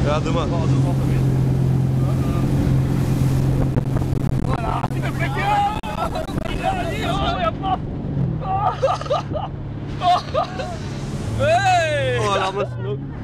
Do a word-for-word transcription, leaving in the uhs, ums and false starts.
Ja, doe maar. Oh, doe wat er weer. Voilà, een blikje! Ja, hier, oh, ja, pap! Hey! Oh, dat was ook.